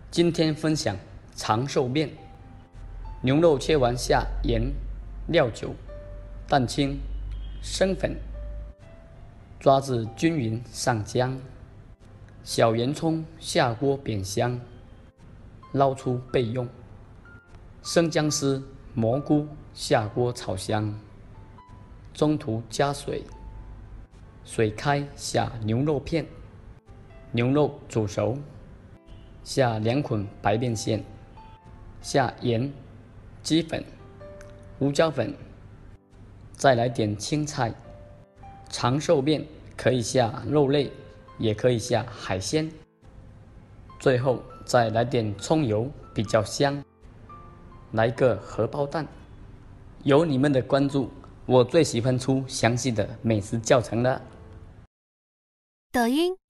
今天分享长寿面。牛肉切完下盐、料酒、蛋清、生粉，抓至均匀上浆。小洋葱下锅煸香，捞出备用。生姜丝、蘑菇下锅炒香，中途加水，水开下牛肉片，牛肉煮熟，下2捆白面线，下盐、鸡粉、胡椒粉，再来点青菜。长寿面可以下肉类，也可以下海鲜。最后再来点葱油比较香。来个荷包蛋。有你们的关注，我最喜欢出详细的美食教程了。 抖音。